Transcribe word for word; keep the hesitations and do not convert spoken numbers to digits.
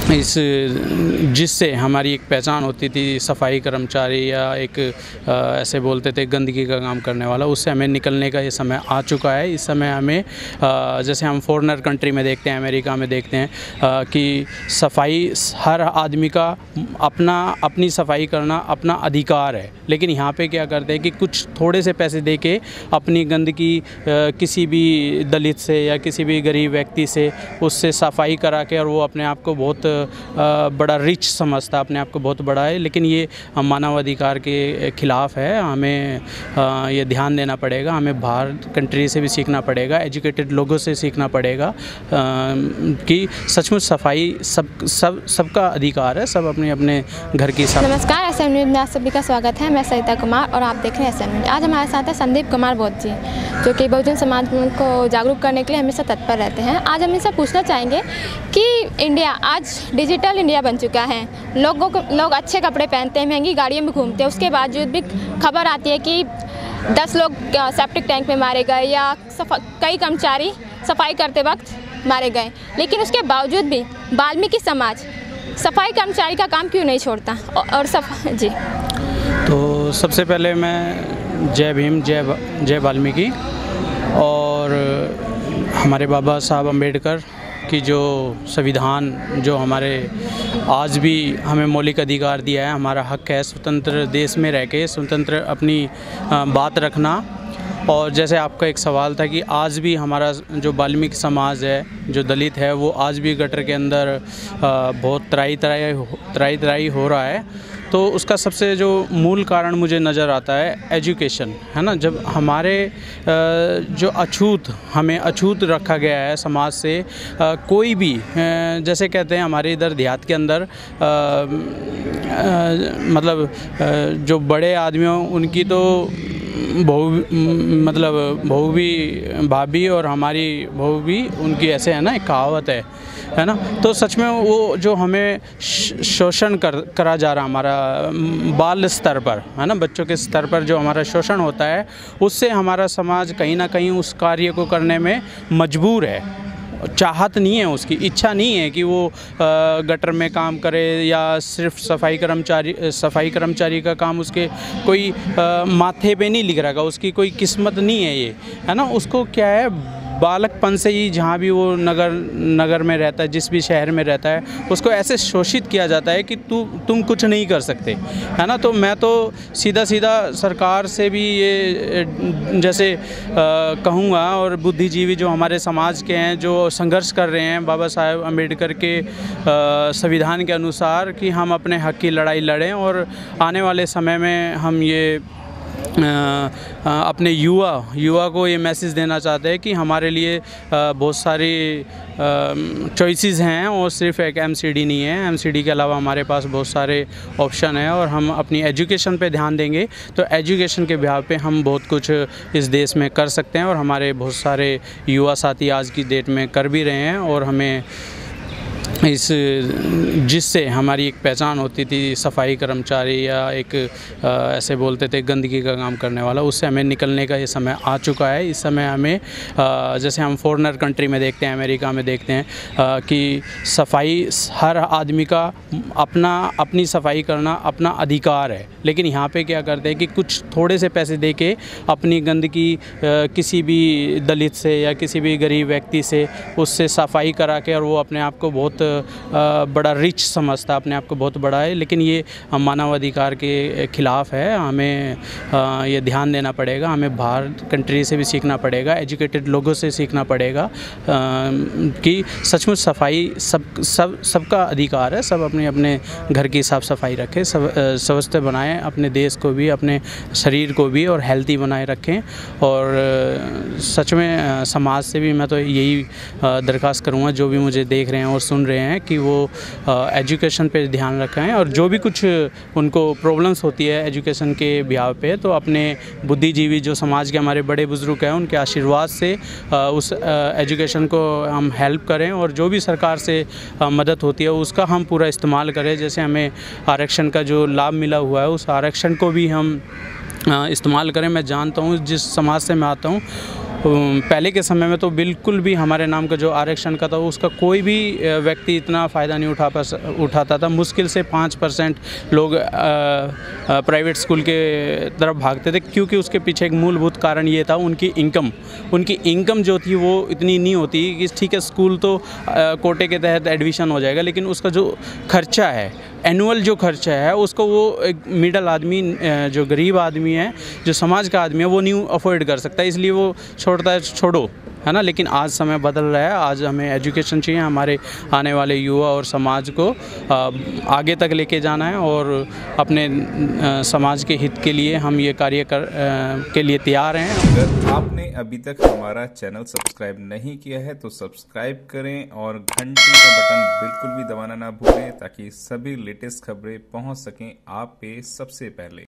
इस जिससे हमारी एक पहचान होती थी सफाई कर्मचारी या एक आ, ऐसे बोलते थे गंदगी का काम करने वाला, उससे हमें निकलने का ये समय आ चुका है। इस समय हमें आ, जैसे हम फॉरेनर कंट्री में देखते हैं, अमेरिका में देखते हैं आ, कि सफाई हर आदमी का अपना अपनी सफाई करना अपना अधिकार है। लेकिन यहाँ पे क्या करते हैं कि कुछ थोड़े से पैसे दे के अपनी गंदगी किसी भी दलित से या किसी भी गरीब व्यक्ति से उससे सफाई करा के और वो अपने आप को बहुत बड़ा रिच समझता, अपने आप को बहुत बड़ा है। लेकिन ये मानवाधिकार के खिलाफ है। हमें ये ध्यान देना पड़ेगा, हमें बाहर कंट्री से भी सीखना पड़ेगा, एजुकेटेड लोगों से सीखना पड़ेगा कि सचमुच सफाई सब सब सबका अधिकार है, सब अपने अपने घर की सब। नमस्कार, एस एम न्यूज़ में आप सभी का स्वागत है। मैं सरिता कुमार और आप देख रहे हैं एस एम न्यूज़। आज हमारे साथ है संदीप कुमार बोध जी, जो कि बहुजन समाज को जागरूक करने के लिए हमेशा तत्पर रहते हैं। आज हम इनसे पूछना चाहेंगे कि इंडिया आज डिजिटल इंडिया बन चुका है। लोगों को लोग अच्छे कपड़े पहनते हैं, महंगी गाड़ियों में घूमते हैं, उसके बावजूद भी खबर आती है कि दस लोग सेप्टिक टैंक में मारे गए या कई कर्मचारी सफाई करते वक्त मारे गए। लेकिन उसके बावजूद भी वाल्मीकि समाज सफाई कर्मचारी का काम क्यों नहीं छोड़ता? और सफाई जी तो सबसे पहले मैं जय भीम, जय जय वाल्मीकि और हमारे बाबा साहब अम्बेडकर की जो संविधान जो हमारे आज भी हमें मौलिक अधिकार दिया है, हमारा हक है स्वतंत्र देश में रह के स्वतंत्र अपनी बात रखना। और जैसे आपका एक सवाल था कि आज भी हमारा जो वाल्मीकि समाज है, जो दलित है, वो आज भी गटर के अंदर बहुत त्राही त्राही त्राही त्राही हो रहा है। तो उसका सबसे जो मूल कारण मुझे नज़र आता है एजुकेशन, है ना। जब हमारे जो अछूत हमें अछूत रखा गया है समाज से, कोई भी जैसे कहते हैं हमारे इधर देहात के अंदर मतलब जो बड़े आदमी हों उनकी तो बहू मतलब बहू भी भाभी और हमारी बहू भी उनकी, ऐसे है ना, एक कहावत है है ना। तो सच में वो जो हमें शोषण कर करा जा रहा हमारा बाल स्तर पर, है ना, बच्चों के स्तर पर जो हमारा शोषण होता है, उससे हमारा समाज कहीं ना कहीं उस कार्य को करने में मजबूर है। चाहत नहीं है, उसकी इच्छा नहीं है कि वो गटर में काम करे या सिर्फ सफाई कर्मचारी सफाई कर्मचारी का काम उसके कोई माथे पे नहीं लिख रखा, उसकी कोई किस्मत नहीं है ये, है ना। उसको क्या है, बालकपन से ही जहाँ भी वो नगर नगर में रहता है, जिस भी शहर में रहता है, उसको ऐसे शोषित किया जाता है कि तू तुम कुछ नहीं कर सकते, है ना। तो मैं तो सीधा सीधा सरकार से भी ये जैसे कहूँगा, और बुद्धिजीवी जो हमारे समाज के हैं जो संघर्ष कर रहे हैं बाबा साहेब अम्बेडकर के संविधान के अनुसार, कि हम अपने हक की लड़ाई लड़ें और आने वाले समय में हम ये आ, आ, अपने युवा युवा को ये मैसेज देना चाहते हैं कि हमारे लिए आ, बहुत सारी चॉइसेस हैं और सिर्फ एक एमसीडी नहीं है। एमसीडी के अलावा हमारे पास बहुत सारे ऑप्शन हैं और हम अपनी एजुकेशन पे ध्यान देंगे तो एजुकेशन के बिहाव पे हम बहुत कुछ इस देश में कर सकते हैं। और हमारे बहुत सारे युवा साथी आज की डेट में कर भी रहे हैं। और हमें इस जिससे हमारी एक पहचान होती थी सफाई कर्मचारी या एक आ, ऐसे बोलते थे गंदगी का काम करने वाला, उससे हमें निकलने का ये समय आ चुका है। इस समय हमें आ, जैसे हम फॉरेनर कंट्री में देखते हैं, अमेरिका में देखते हैं आ, कि सफाई हर आदमी का अपना अपनी सफाई करना अपना अधिकार है। लेकिन यहाँ पे क्या करते हैं कि कुछ थोड़े से पैसे दे के अपनी गंदगी किसी भी दलित से या किसी भी गरीब व्यक्ति से उससे सफाई करा के और वो अपने आप को बहुत बड़ा रिच समझता, अपने आप को बहुत बड़ा है। लेकिन ये मानवाधिकार के खिलाफ है। हमें ये ध्यान देना पड़ेगा, हमें बाहर कंट्री से भी सीखना पड़ेगा, एजुकेटेड लोगों से सीखना पड़ेगा कि सचमुच सफाई सब सब सबका अधिकार है। सब अपने अपने घर की साफ़ सफाई रखें, सब स्वस्थ बनाएं, अपने देश को भी, अपने शरीर को भी और हेल्दी बनाए रखें। और सच में समाज से भी मैं तो यही दरख्वास्त करूँगा, जो भी मुझे देख रहे हैं और सुन रहे हैं, कि वो एजुकेशन पे ध्यान रखें। और जो भी कुछ उनको प्रॉब्लम्स होती है एजुकेशन के बिहाव पे, तो अपने बुद्धिजीवी जो समाज के हमारे बड़े बुज़ुर्ग हैं उनके आशीर्वाद से आ, उस एजुकेशन को हम हेल्प करें। और जो भी सरकार से आ, मदद होती है उसका हम पूरा इस्तेमाल करें। जैसे हमें आरक्षण का जो लाभ मिला हुआ है, उस आरक्षण को भी हम इस्तेमाल करें। मैं जानता हूँ जिस समाज से मैं आता हूँ पहले के समय में तो बिल्कुल भी हमारे नाम का जो आरक्षण का था उसका कोई भी व्यक्ति इतना फ़ायदा नहीं उठा उठाता था। मुश्किल से पाँच परसेंट लोग प्राइवेट स्कूल के तरफ भागते थे, क्योंकि उसके पीछे एक मूलभूत कारण ये था, उनकी इनकम उनकी इनकम जो थी वो इतनी नहीं होती कि ठीक है स्कूल तो कोटे के तहत एडमिशन हो जाएगा, लेकिन उसका जो खर्चा है, एनुअल जो खर्चा है, उसको वो एक मिडल आदमी, जो गरीब आदमी है, जो समाज का आदमी है, वो नहीं अफोर्ड कर सकता, इसलिए वो छोड़ता है, छोड़ो, है ना। लेकिन आज समय बदल रहा है, आज हमें एजुकेशन चाहिए, हमारे आने वाले युवा और समाज को आगे तक लेके जाना है, और अपने समाज के हित के लिए हम ये कार्य कर के लिए तैयार हैं। अगर आपने अभी तक हमारा चैनल सब्सक्राइब नहीं किया है तो सब्सक्राइब करें और घंटी का बटन बिल्कुल भी दबाना ना भूलें, ताकि सभी लेटेस्ट खबरें पहुंच सकें आप पे सबसे पहले।